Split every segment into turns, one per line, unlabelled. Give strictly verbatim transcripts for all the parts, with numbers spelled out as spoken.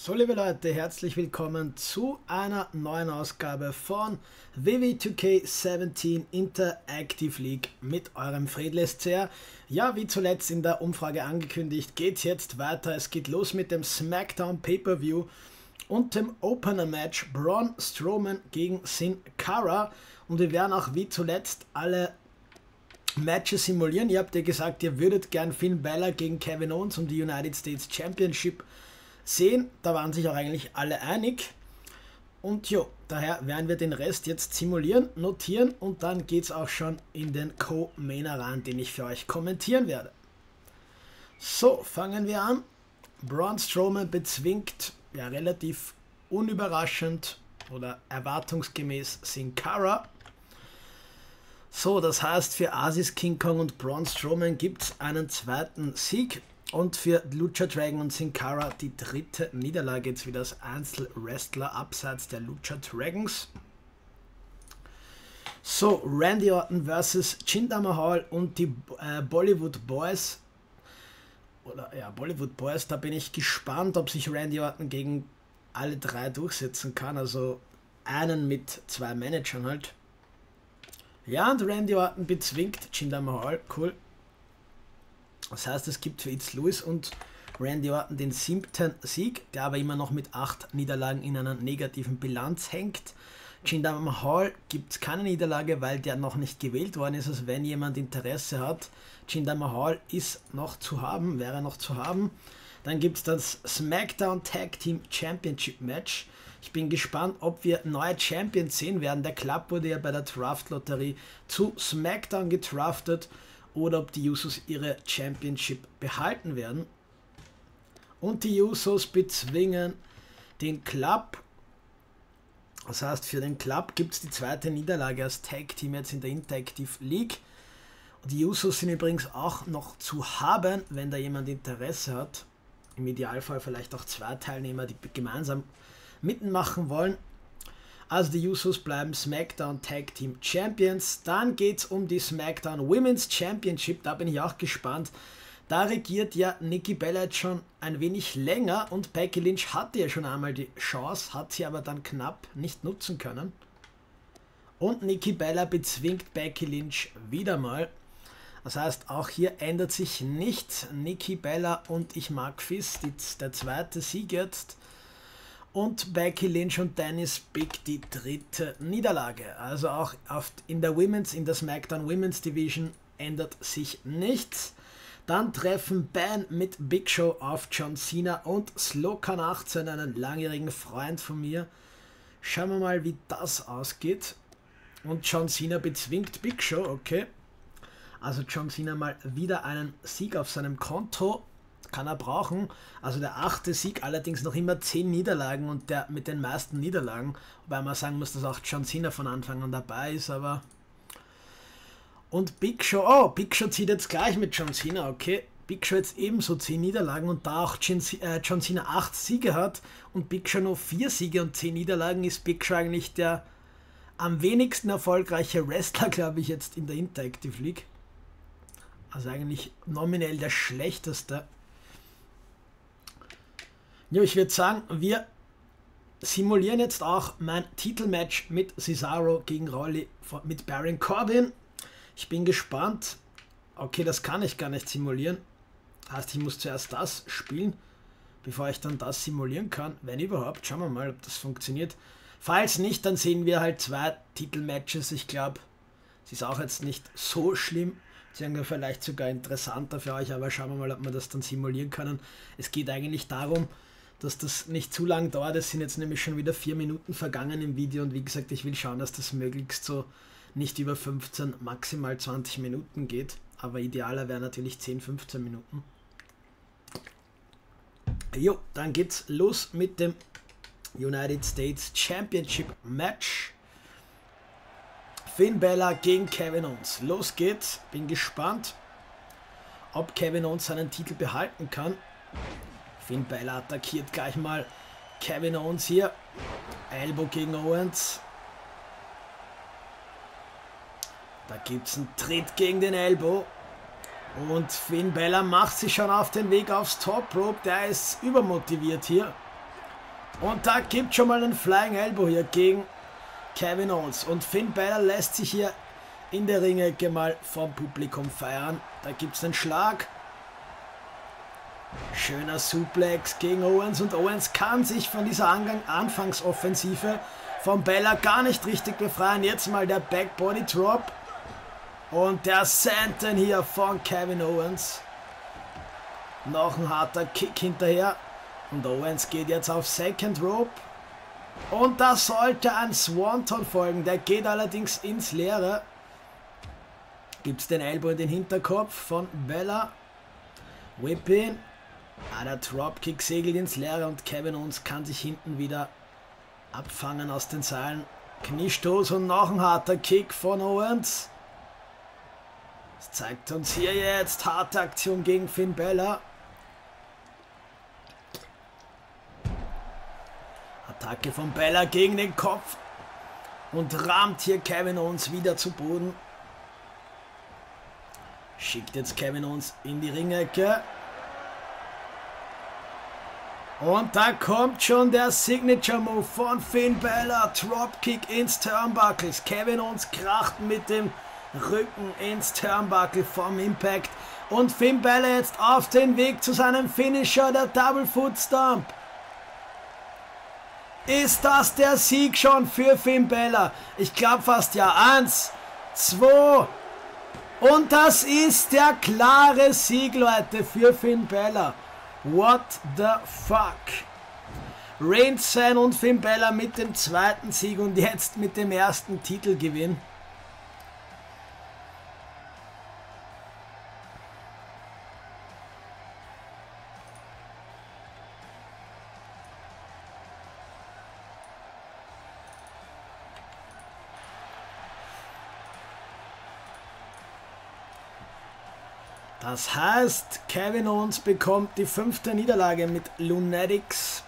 So, liebe Leute, herzlich willkommen zu einer neuen Ausgabe von W W zwei K siebzehn Interactive League mit eurem Fredleszer. Ja, wie zuletzt in der Umfrage angekündigt, geht es jetzt weiter. Es geht los mit dem SmackDown Pay-Per-View und dem Opener-Match Braun Strowman gegen Sin Cara. Und wir werden auch wie zuletzt alle Matches simulieren. Ihr habt ja gesagt, ihr würdet gern Finn Balor gegen Kevin Owens um die United States Championship sehen. Da waren sich auch eigentlich alle einig. Und jo, daher werden wir den Rest jetzt simulieren, notieren und dann geht es auch schon in den Co-Main rein, den ich für euch kommentieren werde. So, fangen wir an. Braun Strowman bezwingt, ja relativ unüberraschend oder erwartungsgemäß, Sin Cara. So, das heißt, für Aziz, King Kong und Braun Strowman gibt es einen zweiten Sieg. Und für Lucha Dragon und Sin Cara die dritte Niederlage jetzt wieder als Einzelwrestler abseits der Lucha Dragons. So, Randy Orton versus Jinder Mahal und die äh, Bollywood Boys. Oder ja, Bollywood Boys, da bin ich gespannt, ob sich Randy Orton gegen alle drei durchsetzen kann. Also einen mit zwei Managern halt. Ja, und Randy Orton bezwingt Jinder Mahal, cool. Das heißt, es gibt für It's Lewis und Randy Orton den siebten Sieg, der aber immer noch mit acht Niederlagen in einer negativen Bilanz hängt. Jinder Mahal gibt es keine Niederlage, weil der noch nicht gewählt worden ist. Also wenn jemand Interesse hat, Jinder Mahal ist noch zu haben, wäre noch zu haben. Dann gibt es das SmackDown Tag Team Championship Match. Ich bin gespannt, ob wir neue Champions sehen werden. Der Club wurde ja bei der Draft-Lotterie zu SmackDown gedraftet. Oder ob die Usos ihre Championship behalten werden. Und die Usos bezwingen den Club. Das heißt, für den Club gibt es die zweite Niederlage als Tag-Team jetzt in der Interactive League. Und die Usos sind übrigens auch noch zu haben, wenn da jemand Interesse hat. Im Idealfall vielleicht auch zwei Teilnehmer, die gemeinsam mitmachen wollen. Also die Usos bleiben SmackDown Tag Team Champions. Dann geht es um die SmackDown Women's Championship. Da bin ich auch gespannt. Da regiert ja Nikki Bella jetzt schon ein wenig länger und Becky Lynch hatte ja schon einmal die Chance, hat sie aber dann knapp nicht nutzen können. Und Nikki Bella bezwingt Becky Lynch wieder mal. Das heißt, auch hier ändert sich nichts. Nikki Bella und ich mag Fist, der zweite Sieg jetzt. Und Becky Lynch und Dennis Big die dritte Niederlage. Also auch auf, in der Women's, in der SmackDown Women's Division ändert sich nichts. Dann treffen Ben mit Big Show auf John Cena und Slokan achtzehn, einen langjährigen Freund von mir. Schauen wir mal, wie das ausgeht. Und John Cena bezwingt Big Show, okay. Also John Cena mal wieder einen Sieg auf seinem Konto. Kann er brauchen. Also der achte Sieg, allerdings noch immer zehn Niederlagen und der mit den meisten Niederlagen. Wobei man sagen muss, dass auch John Cena von Anfang an dabei ist, aber... Und Big Show, oh, Big Show zieht jetzt gleich mit John Cena, okay. Big Show jetzt ebenso zehn Niederlagen und da auch John Cena acht Siege hat und Big Show nur vier Siege und zehn Niederlagen, ist Big Show eigentlich der am wenigsten erfolgreiche Wrestler, glaube ich, jetzt in der Interactive League. Also eigentlich nominell der schlechteste. Ja, ich würde sagen, wir simulieren jetzt auch mein Titelmatch mit Cesaro gegen Rawley mit Baron Corbin. Ich bin gespannt. Okay, das kann ich gar nicht simulieren. Heißt, ich muss zuerst das spielen, bevor ich dann das simulieren kann. Wenn überhaupt. Schauen wir mal, ob das funktioniert. Falls nicht, dann sehen wir halt zwei Titelmatches. Ich glaube, es ist auch jetzt nicht so schlimm. Beziehungsweise vielleicht sogar interessanter für euch, aber schauen wir mal, ob wir das dann simulieren können. Es geht eigentlich darum, dass das nicht zu lang dauert. Es sind jetzt nämlich schon wieder vier Minuten vergangen im Video und wie gesagt, ich will schauen, dass das möglichst so nicht über fünfzehn, maximal zwanzig Minuten geht. Aber idealer wäre natürlich zehn, fünfzehn Minuten. Jo, dann geht's los mit dem United States Championship Match. Finn Balor gegen Kevin Owens. Los geht's. Bin gespannt, ob Kevin Owens seinen Titel behalten kann. Finn Balor attackiert gleich mal Kevin Owens hier. Elbow gegen Owens. Da gibt es einen Tritt gegen den Elbow. Und Finn Balor macht sich schon auf den Weg aufs Top Rope. Der ist übermotiviert hier. Und da gibt schon mal einen Flying Elbow hier gegen Kevin Owens. Und Finn Balor lässt sich hier in der Ringecke mal vom Publikum feiern. Da gibt es einen Schlag. Schöner Suplex gegen Owens. Und Owens kann sich von dieser Angang Anfangsoffensive von Balor gar nicht richtig befreien. Jetzt mal der Backbody Drop. Und der Senton hier von Kevin Owens. Noch ein harter Kick hinterher. Und Owens geht jetzt auf Second Rope. Und da sollte ein Swanton folgen. Der geht allerdings ins Leere. Gibt es den Elbow in den Hinterkopf von Balor. Whip-In. Ah, der Dropkick segelt ins Leere und Kevin Owens kann sich hinten wieder abfangen aus den Seilen. Kniestoß und noch ein harter Kick von Owens. Das zeigt uns hier jetzt harte Aktion gegen Finn Balor. Attacke von Balor gegen den Kopf und rammt hier Kevin Owens wieder zu Boden. Schickt jetzt Kevin Owens in die Ringecke. Und da kommt schon der Signature Move von Finn Balor. Dropkick ins Turnbuckles. Kevin Owens kracht mit dem Rücken ins Turnbuckle vom Impact. Und Finn Balor jetzt auf den Weg zu seinem Finisher, der Double Foot Stomp. Ist das der Sieg schon für Finn Balor? Ich glaube fast ja. Eins, zwei. Und das ist der klare Sieg, Leute, für Finn Balor. What the fuck? Reigns sein und Finn Balor mit dem zweiten Sieg und jetzt mit dem ersten Titelgewinn. Das heißt, Kevin Owens bekommt die fünfte Niederlage mit Lunatics.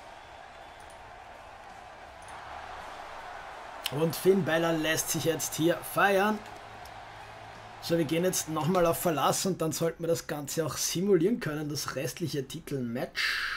Und Finn Balor lässt sich jetzt hier feiern. So, wir gehen jetzt nochmal auf Verlass und dann sollten wir das Ganze auch simulieren können, das restliche Titelmatch.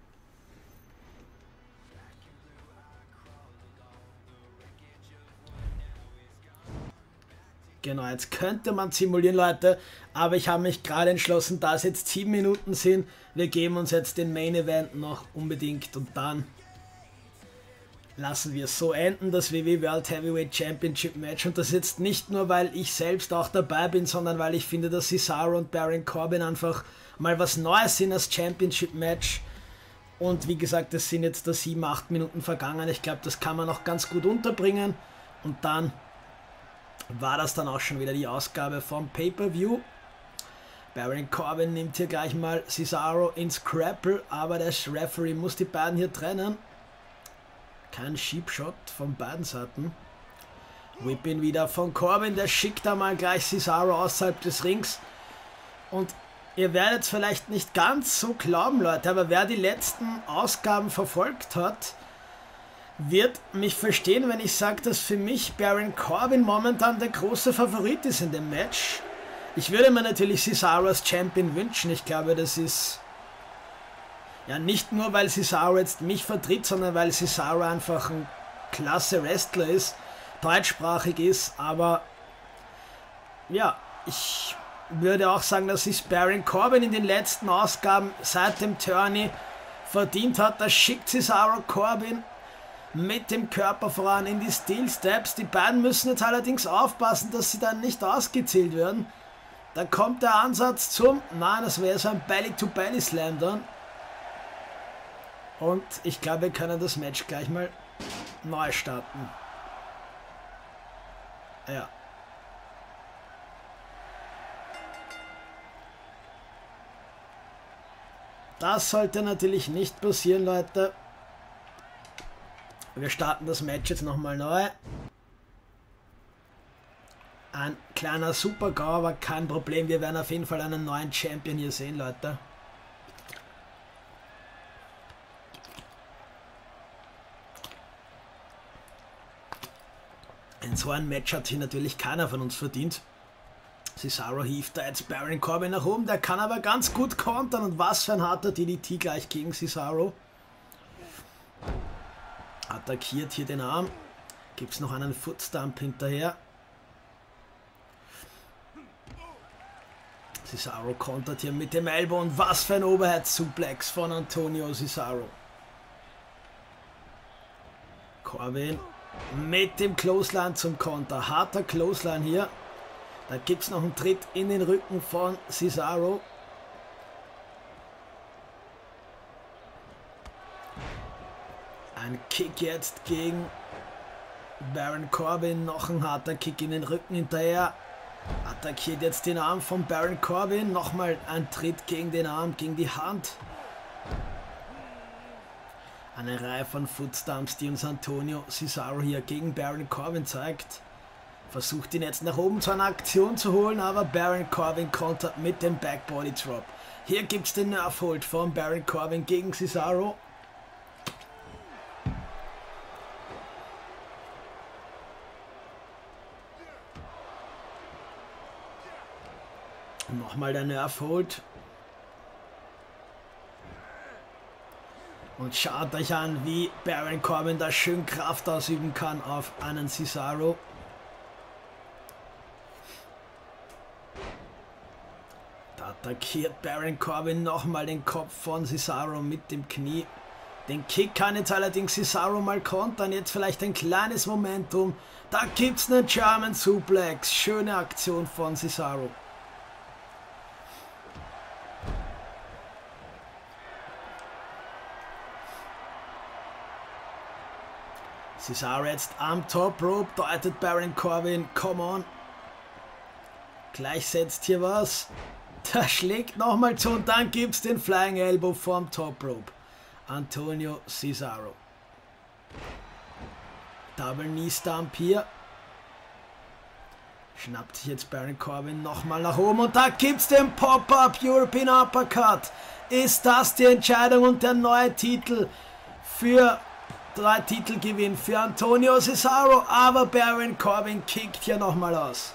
Genau, jetzt könnte man simulieren, Leute, aber ich habe mich gerade entschlossen, da es jetzt sieben Minuten sind, wir geben uns jetzt den Main Event noch unbedingt und dann lassen wir es so enden, das W W E World Heavyweight Championship Match. Und das jetzt nicht nur, weil ich selbst auch dabei bin, sondern weil ich finde, dass Cesaro und Baron Corbin einfach mal was Neues sind als Championship Match. Und wie gesagt, es sind jetzt da sieben, acht Minuten vergangen. Ich glaube, das kann man noch ganz gut unterbringen. Und dann war das dann auch schon wieder die Ausgabe vom Pay-Per-View. Baron Corbin nimmt hier gleich mal Cesaro ins Grapple, aber der Referee muss die beiden hier trennen. Kein Sheepshot von beiden Seiten. Whip-In wieder von Corbin, der schickt da mal gleich Cesaro außerhalb des Rings. Und ihr werdet es vielleicht nicht ganz so glauben, Leute, aber wer die letzten Ausgaben verfolgt hat, wird mich verstehen, wenn ich sage, dass für mich Baron Corbin momentan der große Favorit ist in dem Match. Ich würde mir natürlich Cesaro als Champion wünschen. Ich glaube, das ist ja nicht nur, weil Cesaro jetzt mich vertritt, sondern weil Cesaro einfach ein klasse Wrestler ist, deutschsprachig ist, aber ja, ich würde auch sagen, dass sich Baron Corbin in den letzten Ausgaben seit dem Tourney verdient hat. Da schickt Cesaro Corbin mit dem Körper voran in die Steel Steps. Die beiden müssen jetzt allerdings aufpassen, dass sie dann nicht ausgezählt werden. Da kommt der Ansatz zum, nein, das wäre so ein Belly-to-Belly-Slam dann. Und ich glaube, wir können das Match gleich mal neu starten. Ja. Das sollte natürlich nicht passieren, Leute. Wir starten das Match jetzt nochmal neu. Ein kleiner Super-GAU, aber kein Problem. Wir werden auf jeden Fall einen neuen Champion hier sehen, Leute. In so ein Match hat sich natürlich keiner von uns verdient. Cesaro hieft da jetzt Baron Corbin nach oben. Der kann aber ganz gut kontern. Und was für ein harter D D T gleich gegen Cesaro. Attackiert hier den Arm. Gibt es noch einen Footstamp hinterher. Cesaro kontert hier mit dem Elbow und was für ein Overhead-Suplex von Antonio Cesaro. Corbin mit dem Clothesline zum Konter. Harter Clothesline hier. Da gibt es noch einen Tritt in den Rücken von Cesaro. Ein Kick jetzt gegen Baron Corbin. Noch ein harter Kick in den Rücken hinterher. Attackiert jetzt den Arm von Baron Corbin. Nochmal ein Tritt gegen den Arm, gegen die Hand. Eine Reihe von Footstamps, die uns Antonio Cesaro hier gegen Baron Corbin zeigt. Versucht ihn jetzt nach oben zu einer Aktion zu holen, aber Baron Corbin kontert mit dem Backbody Drop. Hier gibt es den Nerf Hold von Baron Corbin gegen Cesaro. Nochmal der Nerf Hold. Und schaut euch an, wie Baron Corbin da schön Kraft ausüben kann auf einen Cesaro. Da attackiert Baron Corbin nochmal den Kopf von Cesaro mit dem Knie. Den Kick kann jetzt allerdings Cesaro mal kontern. Jetzt vielleicht ein kleines Momentum. Da gibt es einen German Suplex. Schöne Aktion von Cesaro. Cesaro jetzt am Top Rope, deutet Baron Corbin, come on. Gleich setzt hier was. Da schlägt nochmal zu und dann gibt es den Flying Elbow vom Top Rope. Antonio Cesaro. Double Knee Stomp hier. Schnappt sich jetzt Baron Corbin nochmal nach oben und da gibt es den Pop-Up European Uppercut. Ist das die Entscheidung und der neue Titel für drei Titelgewinn für Antonio Cesaro, aber Baron Corbin kickt hier nochmal aus.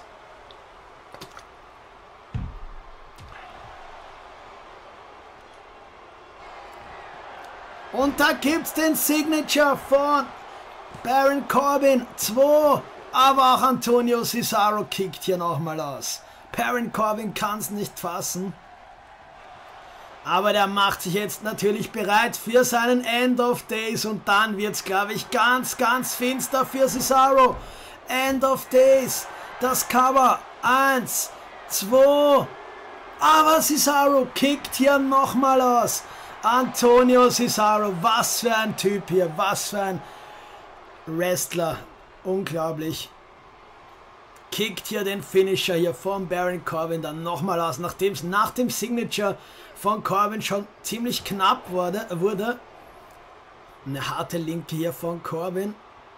Und da gibt es den Signature von Baron Corbin. zwei, aber auch Antonio Cesaro kickt hier nochmal aus. Baron Corbin kann es nicht fassen. Aber der macht sich jetzt natürlich bereit für seinen End of Days und dann wird es, glaube ich, ganz, ganz finster für Cesaro. End of Days, das Cover, eins, zwei, aber Cesaro kickt hier nochmal aus. Antonio Cesaro, was für ein Typ hier, was für ein Wrestler, unglaublich. Kickt hier den Finisher hier von Baron Corbin dann nochmal aus, nachdem es nach dem Signature von Corbin schon ziemlich knapp wurde, wurde. Eine harte Linke hier von Corbin.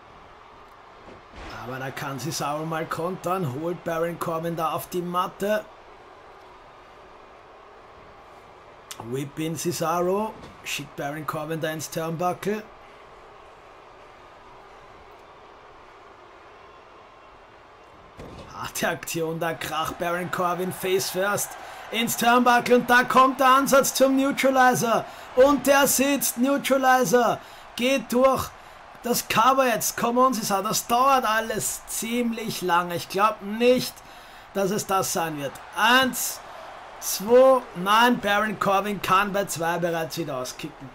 Aber da kann Cesaro mal kontern, holt Baron Corbin da auf die Matte. Whip in Cesaro, schickt Baron Corbin da ins Turnbuckle. Harte Aktion, da kracht Baron Corbin face first ins Turnbuckle und da kommt der Ansatz zum Neutralizer und der sitzt, Neutralizer, geht durch das Cover jetzt, come on Cesaro, das dauert alles ziemlich lange, ich glaube nicht, dass es das sein wird. Eins, zwei, nein, Baron Corbin kann bei zwei bereits wieder auskicken.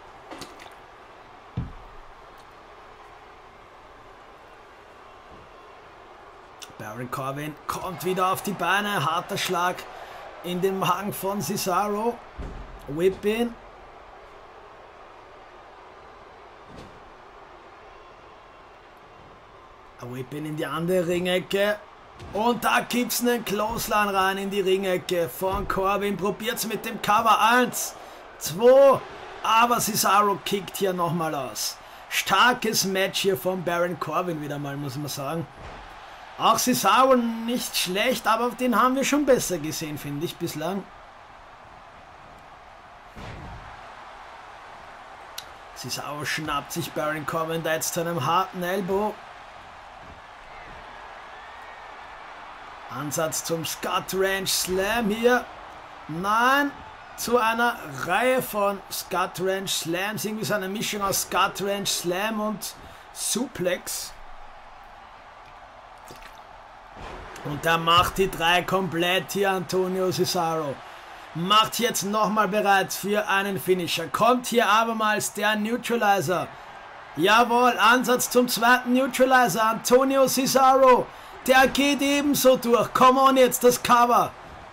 Baron Corbin kommt wieder auf die Beine, harter Schlag in den Magen von Cesaro. Whip in. Whip in in die andere Ringecke. Und da gibt es einen Clothesline rein in die Ringecke von Corbin. Probiert es mit dem Cover. Eins, zwei. Aber Cesaro kickt hier nochmal aus. Starkes Match hier von Baron Corbin wieder mal, muss man sagen. Auch Cesaro nicht schlecht, aber den haben wir schon besser gesehen, finde ich, bislang. Cesaro schnappt sich Baron Corbin da jetzt zu einem harten Elbow. Ansatz zum Scott Ranch Slam hier. Nein. zu einer Reihe von Scott Ranch Slams. Irgendwie so eine Mischung aus Scott Ranch Slam und Suplex. Und der macht die drei komplett hier, Antonio Cesaro. Macht jetzt nochmal bereit für einen Finisher. Kommt hier abermals der Neutralizer. Jawohl, Ansatz zum zweiten Neutralizer. Antonio Cesaro. Der geht ebenso durch. Come on jetzt, das Cover.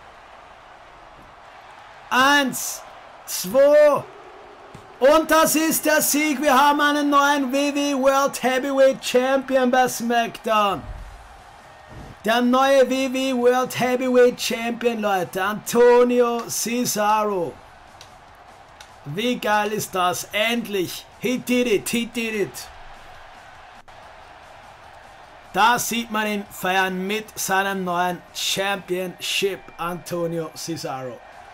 Eins, zwei. Und das ist der Sieg. Wir haben einen neuen W W E World Heavyweight Champion bei SmackDown. Der neue W W E World Heavyweight Champion, Leute. Antonio Cesaro. Wie geil ist das? Endlich. He did it. He did it. Da sieht man ihn feiern mit seinem neuen Championship. Antonio Cesaro.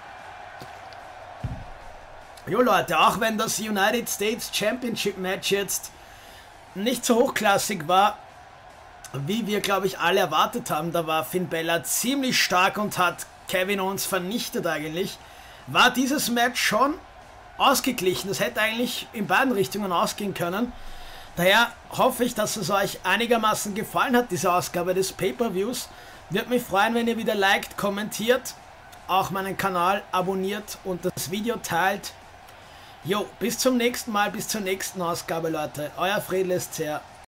Jo Leute, auch wenn das United States Championship Match jetzt nicht so hochklassig war, wie wir, glaube ich, alle erwartet haben, da war Finn Balor ziemlich stark und hat Kevin Owens vernichtet eigentlich, war dieses Match schon ausgeglichen. Das hätte eigentlich in beiden Richtungen ausgehen können. Daher hoffe ich, dass es euch einigermaßen gefallen hat, diese Ausgabe des Pay-Per-Views. Würde mich freuen, wenn ihr wieder liked, kommentiert, auch meinen Kanal abonniert und das Video teilt. Jo, bis zum nächsten Mal, bis zur nächsten Ausgabe, Leute. Euer Fred lässt sehr.